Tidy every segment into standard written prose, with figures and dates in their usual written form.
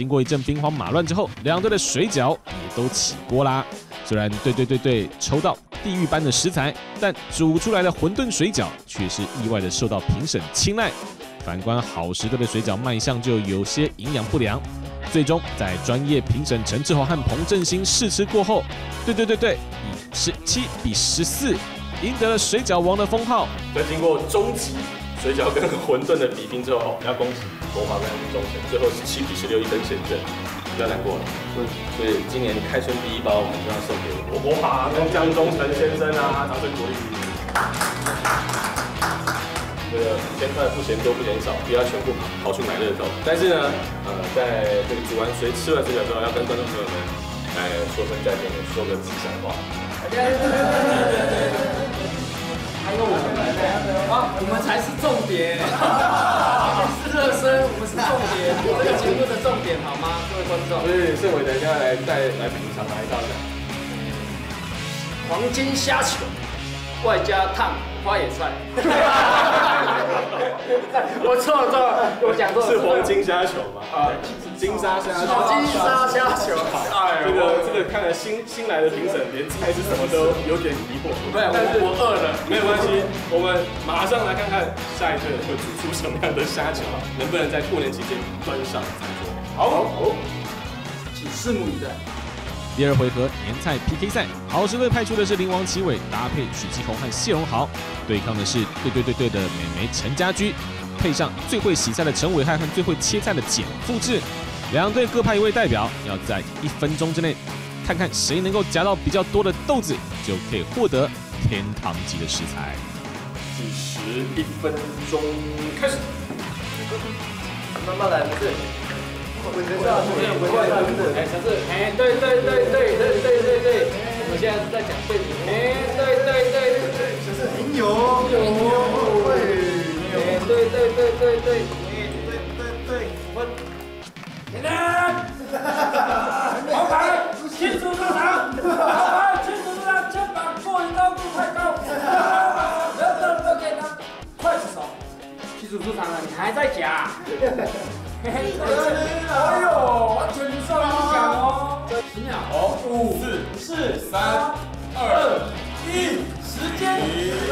过一阵兵荒马乱之后，两队的水饺也都起锅啦。虽然对抽到地狱般的食材，但煮出来的馄饨水饺却是意外的受到评审青睐。反观好食队的水饺卖相就有些营养不良。最终在专业评审陈志豪和彭正兴试吃过后，对，以17比14赢得了水饺王的封号。 在经过终极水饺跟馄饨的比拼之后，要恭喜国华跟中诚，最后17比16一分险胜，不要难过了。所以今年开春第一包，我们就要送给国华跟江中诚先生啊，掌声鼓励。这个5000块不嫌多不嫌少，不要全部跑去买乐透。但是呢，在这个吃完水饺之后，要跟观众朋友们来说声再见，说个吉祥话。 还有我们啊，我们才是重点，是热身，我们是重点，这个节目的重点好吗，各位观众？ 所以盛伟等一下再来品尝哪一道呢？ 黄金虾球，外加烫花野菜。我错了，我讲错了。 是黄金虾球吗？金沙虾球。 金沙虾球。 哎，这个看了新来的评审，连猜是什么都有点疑惑。 对，我饿了， 没有关系，我们马上来看看下一队会煮出什么样的虾球，能不能在过年期间端上餐桌。好， 请拭目以待。 第二回合年菜 PK 赛，好食队派出的是林王奇伟，搭配许继宏和谢荣豪，对抗的是对的美眉陈家驹，配上最会洗菜的陈伟汉和最会切菜的简复志，两队各派一位代表，要在1分钟之内，看看谁能够夹到比较多的豆子，就可以获得天堂级的食材。 计时1分钟开始。 慢慢来，不是。稳得下，哎，小志，哎，对，我们现在是在讲背景，哎，对，小志很有，对，停人，黄牌，清楚入场，黄牌，清楚入场，肩膀过于高度太高，人人都给他筷子手，清楚入场了，你还在夹。哎呦，完全不受影响哦！10秒，好，5、4、3、2、1，时间。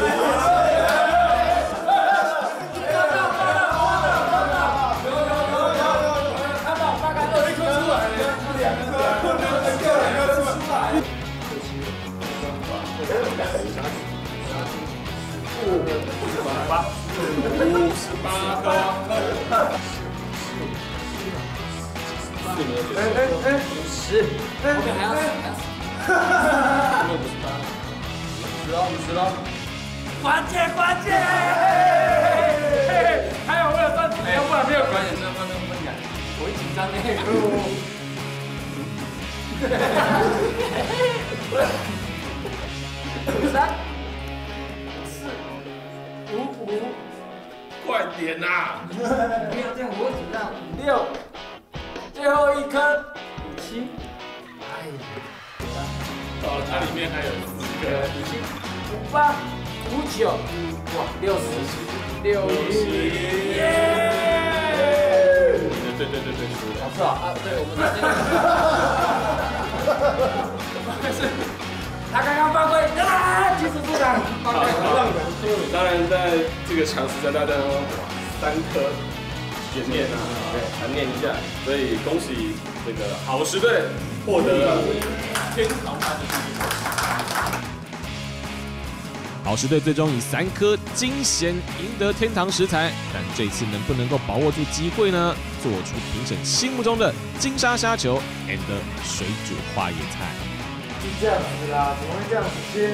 看到大概2颗出来了，2颗出来。58颗。50，后面还要50了，关键，还有没有3？没有，不然没有关键，这方面不讲，我会紧张的。3、4、5， 快点呐！ 不要这样，我紧张。6。最后1颗，7，哎， 哦，它里面还有4个 ，7、58、59，哇，60，耶！ 对，输了。 是啊，对，我们是，他刚刚犯规，技术部长， 当然在这个场实在大家都3颗。见面啊，对，还念一下，所以恭喜这个好食队获得了天堂般的第1名。 好食队最终以3颗金蚬赢得天堂食材，但这次能不能够把握住机会呢？做出评审心目中的金沙虾球 and 水煮花椰菜。 是这样子啦，怎么会这样子切？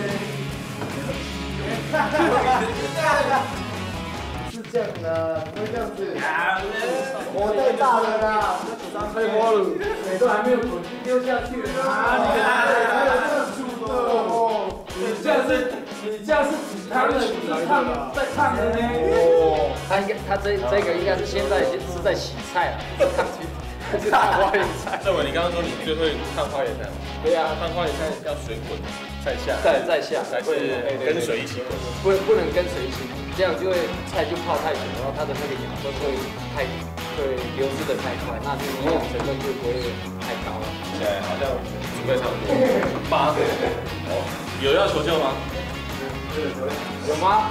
是这样的，不会这样子。火太大了啦，开花了，水都还没有滚就丢下去了。你还有这样煮的哦？你这样是煮汤的，不是在烫的呢。 哦，他这个应该是现在是在洗菜啊，烫花椰菜。 郑伟，你刚刚说你最会烫花椰菜吗？ 对啊， 烫花椰菜要水滚再下， 再下， 还是跟水一起滚？ 不能跟水一起，这样就会菜就泡太久，然后它的那个养分会太会流失的太快，那就营养成分就不会太高了。 现在好像准备差不多8个哦，有要求救吗？ 有吗？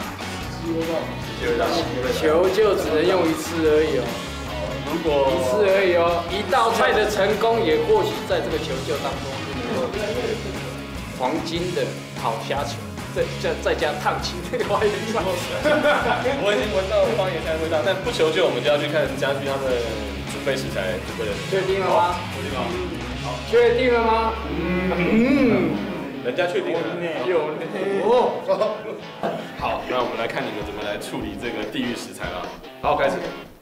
求救只能用一次而已哦。 如果一次而已哦，一道菜的成功也或许在这个求救当中就能够黄金的烤虾球，再加烫青这个花园菜。 我已经闻到方言菜的味道，但不求救，我们就要去看家居他们准备食材准备的。 确定了吗？ 确定了。好， 确定了吗？ 人家确定了。 有哦。好，那我们来看你们怎么来处理这个地狱食材了。好，开始。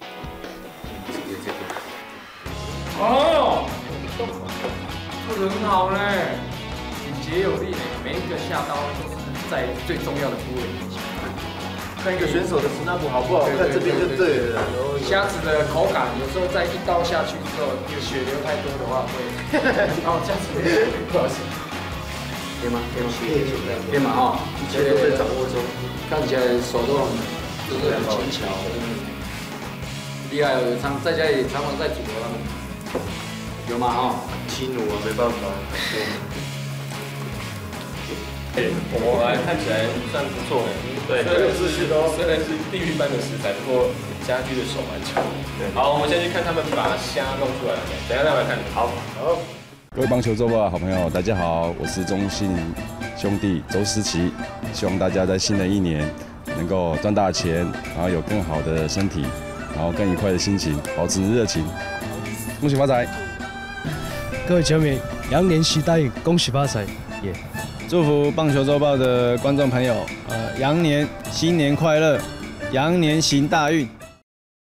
哦，做得很好呢，简洁有力呢，每一个下刀都是在最重要的部位面前。 看一个选手的指南谱好不好，看这边就对了。 虾子的口感有时候在一刀下去之后，血流太多的话会，哦，这样子不好意思，可以吗？可以吗？可以吗？哈，一切都在掌握中，看起来手都是很轻巧，厉害哦！在家里常常在煮他们。有吗？哈， 欺奴啊，没办法。 我来看起来算不错哎。对，虽然是地狱般的食材，不过家居的手蛮巧。好，我们先去看他们把虾弄出来了没？等一下再来看。好。 各位棒球周报的好朋友，大家好，我是中信兄弟周思齐，希望大家在新的一年能够赚大钱，然后有更好的身体，然后更愉快的心情，保持热情，恭喜发财！ 各位球迷，羊年行大运，恭喜发财！耶！ 祝福棒球周报的观众朋友，羊年新年快乐，羊年行大运。